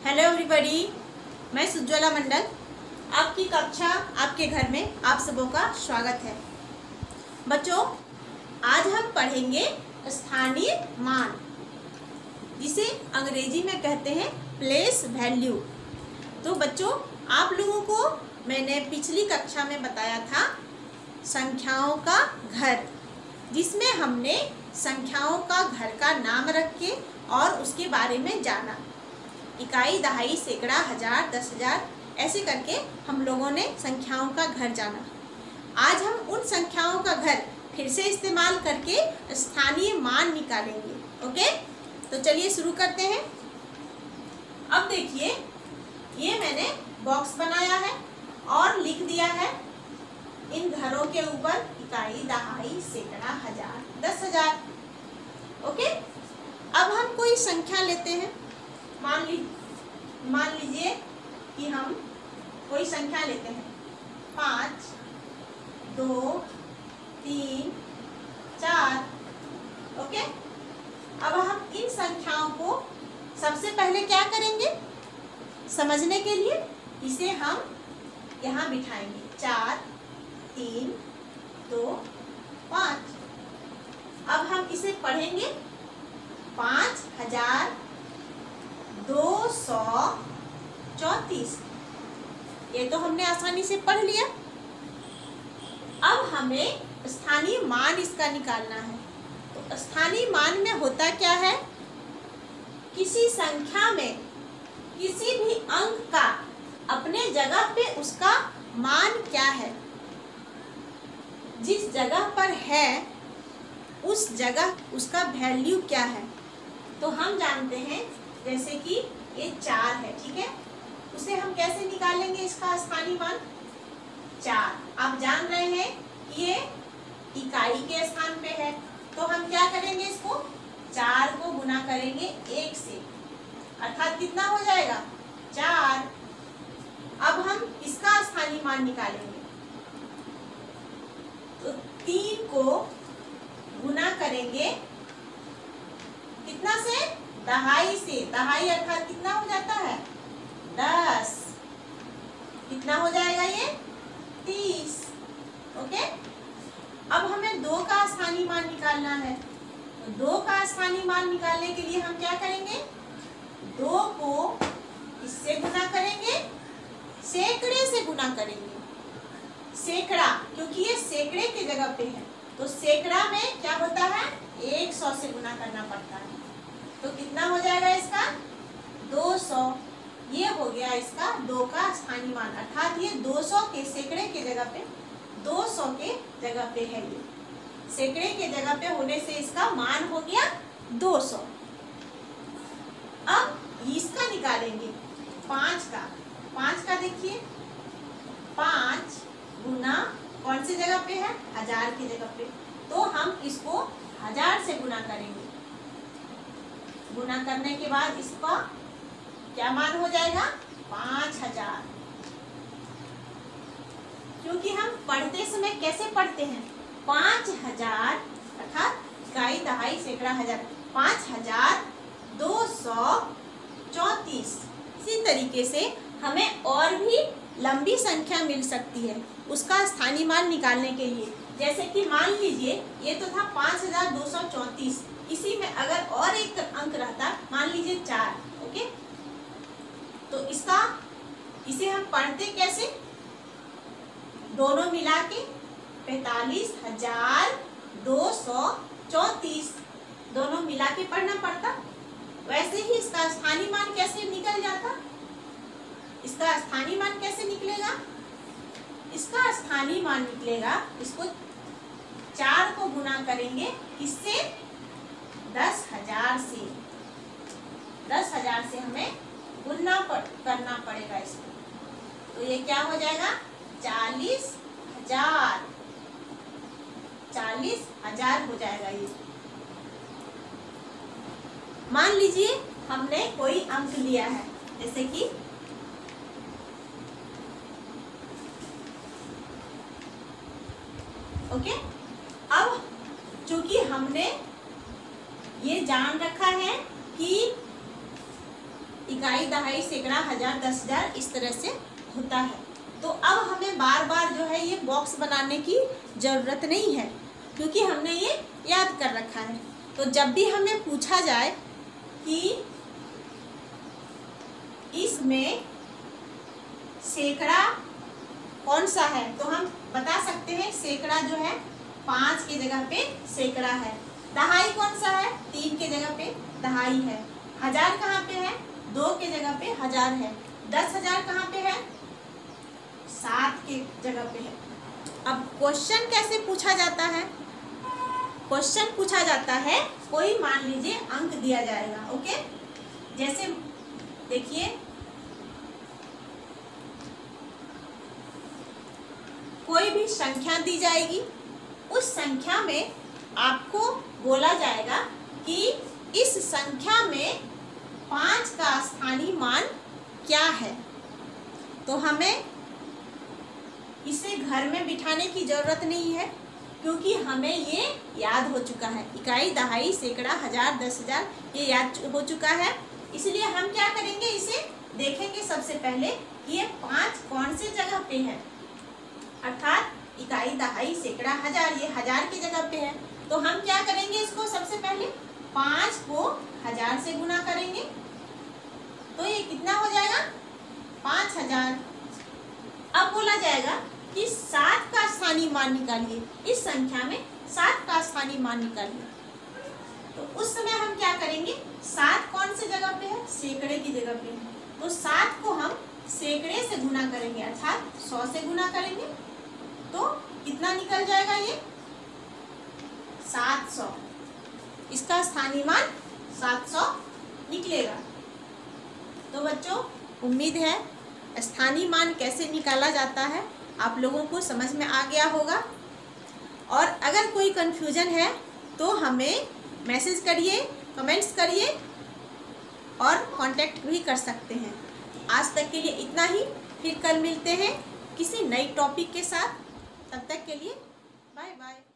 Hello everybody, मैं सुज्ज्वला मंडल आपकी कक्षा आपके घर में आप सबों का स्वागत है। बच्चों, आज हम पढ़ेंगे स्थानीय मान, जिसे अंग्रेजी में कहते हैं प्लेस वैल्यू। तो बच्चों, आप लोगों को मैंने पिछली कक्षा में बताया था संख्याओं का घर, जिसमें हमने संख्याओं का घर का नाम रख के और उसके बारे में जाना। इकाई, दहाई, सैकड़ा, हजार, 10,000 ऐसे करके हम लोगों ने संख्याओं का घर जाना। आज हम उन संख्याओं का घर फिर से इस्तेमाल करके स्थानीय मान निकालेंगे। ओके, तो चलिए शुरू करते हैं। अब देखिए, ये मैंने बॉक्स बनाया है और लिख दिया है इन घरों के ऊपर इकाई, दहाई, सैकड़ा, हजार, 10,000। ओके, अब हम कोई संख्या लेते हैं। मान लीजिए कि हम कोई संख्या लेते हैं 5, 2, 3, 4। ओके, अब हम इन संख्याओं को सबसे पहले क्या करेंगे, समझने के लिए इसे हम यहाँ बिठाएंगे। 4, 3, 2, 5। अब हम इसे पढ़ेंगे 5,234। ये तो हमने आसानी से पढ़ लिया। अब हमें स्थानीय मान इसका निकालना है। तो स्थानीय मान में होता क्या है, किसी संख्या में किसी भी अंक का अपने जगह पे उसका मान क्या है, जिस जगह पर है उस जगह उसका वैल्यू क्या है। तो हम जानते हैं, जैसे कि ये 4 है, ठीक है, उसे हम कैसे निकालेंगे इसका स्थानीय मान 4। आप जान रहे हैं कि ये इकाई के स्थान पे है, तो हम क्या करेंगे, इसको 4 को गुना करेंगे 1 से, अर्थात कितना हो जाएगा 4। अब हम इसका स्थानीय मान निकालेंगे, तो 3 को गुना करेंगे कितना से, दहाई से। दहाई अर्थात कितना हो जाता है 10। कितना हो जाएगा ये 30। ओके, अब हमें 2 का स्थानीय मान निकालना है। तो 2 का स्थानीय मान निकालने के लिए हम क्या करेंगे, 2 को इससे गुना करेंगे, सैकड़े से गुना करेंगे। सैकड़ा, क्योंकि ये सैकड़े की जगह पे है, तो सैकड़ा में क्या होता है 100 से गुना करना पड़ता है। तो कितना हो जाएगा इसका 200। ये हो गया इसका 2 का स्थानीय मान, अर्थात ये 200 के सैकड़े के जगह पे 200 के जगह पे है। ये सैकड़े के जगह पे होने से इसका मान हो गया 200। अब इसका निकालेंगे 5 का। 5 का देखिए, 5 गुना कौन सी जगह पे है, 1000 की जगह पे, तो हम इसको 1000 से गुना करेंगे। गुना करने के बाद इसका क्या मान हो जाएगा 5000। क्योंकि हम पढ़ते समय कैसे पढ़ते हैं, 5000 अर्थात इकाई, दहाई, सैकड़ा, हजार, 5234। इसी तरीके से हमें और भी लंबी संख्या मिल सकती है उसका स्थानीय मान निकालने के लिए। जैसे कि मान लीजिए ये तो था 5234, इसी में अगर और एक अंक रहता, मान लीजिए 4। ओके, तो इसे हम पढ़ते कैसे, दोनों मिला के 45,234 दोनों मिला के पढ़ना पड़ता। वैसे ही इसका स्थानीय मान कैसे निकल जाता, इसका स्थानीय मान कैसे निकलेगा, इसका स्थानीय मान निकलेगा, इसको 4 को गुना करेंगे इससे 10,000 से। 10,000 से हमें गुना करना पड़ेगा इसको, तो ये क्या हो जाएगा 40,000। 40,000 हो जाएगा ये। मान लीजिए हमने कोई अंक लिया है, जैसे कि ओके, अब चूंकि हमने ये जान रखा है कि इकाई, दहाई, सैकड़ा, हजार, 10,000 इस तरह से होता है। तो अब हमें बार बार जो है ये बॉक्स बनाने की ज़रूरत नहीं है, क्योंकि हमने ये याद कर रखा है। तो जब भी हमें पूछा जाए कि इसमें सैकड़ा कौन सा है, तो हम बता सकते हैं सैकड़ा जो है 5 की जगह पे सैकड़ा है। दहाई कौन सा है, 3 की जगह पे दहाई है। हजार कहाँ पे है, 2 की जगह पे हजार है। 10,000 कहाँ पे है, 7 की जगह पे है। अब क्वेश्चन कैसे पूछा जाता है, क्वेश्चन पूछा जाता है, कोई मान लीजिए अंक दिया जाएगा, ओके। जैसे देखिए कोई भी संख्या दी जाएगी, उस संख्या में आपको बोला जाएगा कि इस संख्या में 5 का स्थानीय मान क्या है। तो हमें इसे घर में बिठाने की ज़रूरत नहीं है, क्योंकि हमें ये याद हो चुका है। इकाई, दहाई, सैकड़ा, हजार, 10,000 ये याद हो चुका है। इसलिए हम क्या करेंगे, इसे देखेंगे सबसे पहले कि ये 5 कौन से जगह पे है, अर्थात इकाई, दहाई, सैकड़ा, हजार, ये हजार की जगह पे है। तो हम क्या करेंगे, इसको सबसे पहले 5 को 1000 से गुना करेंगे, तो ये कितना हो जाएगा, 5000। अब बोला जाएगा कि 7 का स्थानीय मान निकालिए, इस संख्या में 7 का स्थानीय मान निकालिए। तो उस समय हम क्या करेंगे, 7 कौन से जगह पे है, सैकड़े की जगह पे है। तो 7 को हम सैकड़े से गुना करेंगे, अर्थात 100 से गुना करेंगे, तो कितना निकल जाएगा, ये 700। इसका स्थानीय मान 700 निकलेगा। तो बच्चों, उम्मीद है स्थानीय मान कैसे निकाला जाता है आप लोगों को समझ में आ गया होगा। और अगर कोई कन्फ्यूजन है तो हमें मैसेज करिए, कमेंट्स करिए और कांटेक्ट भी कर सकते हैं। आज तक के लिए इतना ही, फिर कल मिलते हैं किसी नई टॉपिक के साथ। तब तक के लिए बाय बाय।